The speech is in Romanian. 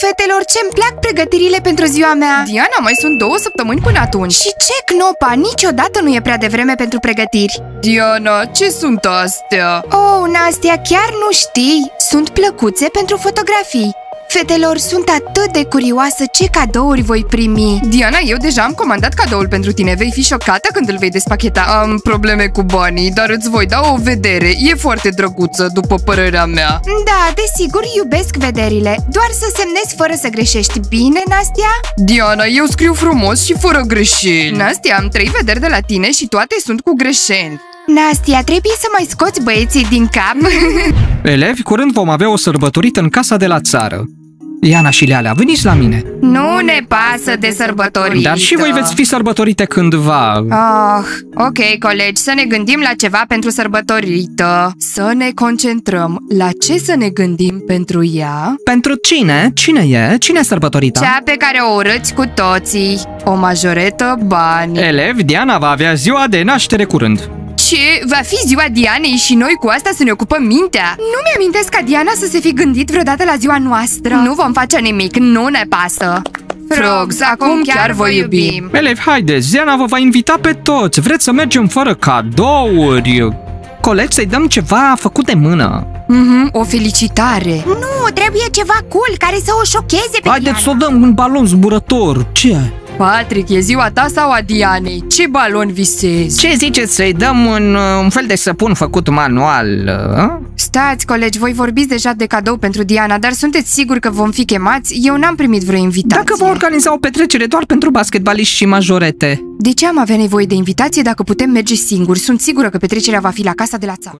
fetelor, ce-mi plac pregătirile pentru ziua mea. Diana, mai sunt 2 săptămâni până atunci. Și ce, Cnopa, niciodată nu e prea devreme pentru pregătiri. Diana, ce sunt astea? Oh, Nastia, chiar nu știi? Sunt plăcuțe pentru fotografii. Fetelor, sunt atât de curioasă ce cadouri voi primi. Diana, eu deja am comandat cadoul pentru tine. Vei fi șocată când îl vei despacheta. Am probleme cu banii, dar îți voi da o vedere. E foarte drăguță, după părerea mea. Da, desigur, iubesc vederile. Doar să semnezi fără să greșești. Bine, Nastia? Diana, eu scriu frumos și fără greșeli. Nastia, am 3 vederi de la tine și toate sunt cu greșeli. Nastia, trebuie să mai scoți băieții din cap. Elevi, curând vom avea o sărbătorită în casa de la țară. Iana și Lealea, veniți la mine. Nu ne pasă de sărbătorită. Dar și voi veți fi sărbătorite cândva. Oh, ok, colegi, să ne gândim la ceva pentru sărbătorită. Să ne concentrăm. La ce să ne gândim pentru ea? Pentru cine? Cine e? Cine e sărbătorita? Cea pe care o urâți cu toții. O majoretă bani. Elevi, Diana va avea ziua de naștere curând. Ce? Va fi ziua Dianei și noi cu asta să ne ocupăm mintea? Nu mi-amintesc ca Diana să se fi gândit vreodată la ziua noastră. Nu vom face nimic, nu ne pasă. Frogs, acum chiar vă iubim. Elevi, haideți, Diana vă va invita pe toți. Vreți să mergem fără cadouri? Colegi, să-i dăm ceva făcut de mână. O felicitare. Nu, trebuie ceva cool care să o șocheze pe Haideți să o Diana. dăm un balon zburător. Ce? Patrick, e ziua ta sau a Dianei? Ce balon visezi? Ce ziceți să-i dăm un fel de săpun făcut manual? Stați, colegi, voi vorbiți deja de cadou pentru Diana, dar sunteți siguri că vom fi chemați? Eu n-am primit vreo invitație. Dacă vă organiza o petrecere doar pentru basketbaliști și majorete. De ce am avea nevoie de invitație dacă putem merge singuri? Sunt sigură că petrecerea va fi la casa de la țară.